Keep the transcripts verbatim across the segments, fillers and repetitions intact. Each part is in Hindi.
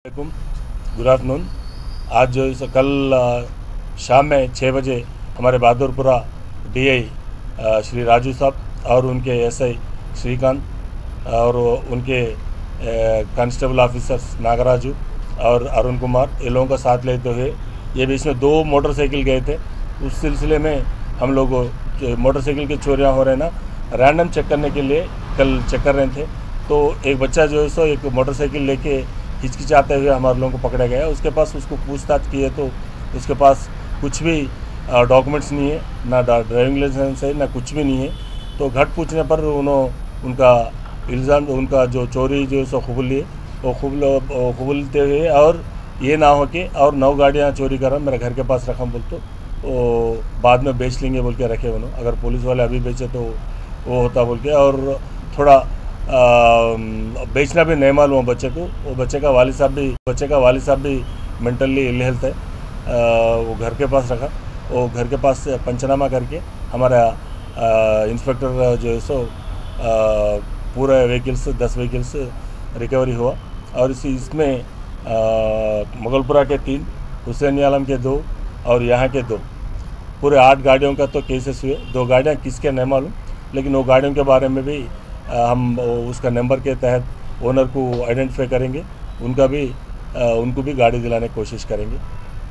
Good afternoon. आज जो इस कल शाम में छः बजे हमारे बहादुरपुरा डीआई श्री राजू साहब और उनके एसआई श्रीकांत और उनके कांस्टेबल ऑफिसर्स नागराजू और अरुण कुमार ये लोगों का साथ लेते हुए ये बीच में दो मोटरसाइकिल गए थे। उस सिलसिले में हम लोग मोटरसाइकिल की चोरियां हो रहे हैं ना, रैंडम चेक करने के लिए कल चेक कर रहे थे। तो एक बच्चा जो है सो एक मोटरसाइकिल लेके हिचकिचाते हुए हमारे लोगों को पकड़ा गया। उसके पास उसको पूछताछ की है तो उसके पास कुछ भी डॉक्यूमेंट्स नहीं है, ना ड्राइविंग लाइसेंस है, ना कुछ भी नहीं है। तो घट पूछने पर उन्होंने उनका इल्ज़ाम उनका जो चोरी जो सो कबूल लिए वो कबूल कबूलते हुए और ये ना हो कि और नौ गाड़ियाँ चोरी कर रहा मेरे घर के पास रखा बोल तो वो बाद में बेच लेंगे बोल के रखे उन्होंने। अगर पुलिस वाले अभी बेचे तो वो होता बोल के, और थोड़ा आ, बेचना भी नहीं मालूम बच्चे को। वो बच्चे का वालिद साहब भी बच्चे का वालिद साहब भी मेंटली इल हेल्थ है। आ, वो घर के पास रखा, वो घर के पास पंचनामा करके हमारा इंस्पेक्टर जो है सो पूरे व्हीकल्स दस व्हीकल्स रिकवरी हुआ। और इसी इसमें मुगलपुरा के तीन, हुसैन आलम के दो और यहाँ के दो, पूरे आठ गाड़ियों का तो केसेस हुए। दो गाड़ियाँ किसके नहीं मालूम, लेकिन वो गाड़ियों के बारे में भी हम उसका नंबर के तहत ओनर को आइडेंटिफाई करेंगे, उनका भी उनको भी गाड़ी दिलाने की कोशिश करेंगे।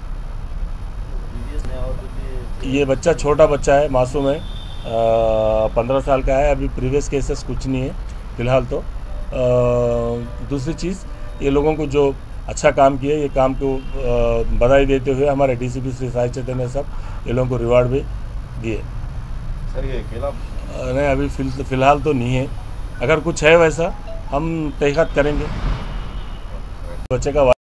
ये बच्चा छोटा बच्चा है, मासूम है, पंद्रह साल का है। अभी प्रीवियस केसेस कुछ नहीं है फ़िलहाल तो। आ, दूसरी चीज़, ये लोगों को जो अच्छा काम किया, ये काम को बधाई देते हुए हमारे डीसीपी श्री साई चैतन्य साहब ये लोगों को रिवार्ड भी दिए। सर ये अकेला नहीं, अभी फ़िलहाल तो नहीं है। अगर कुछ है वैसा हम तहक़ीक़ात करेंगे। बच्चे का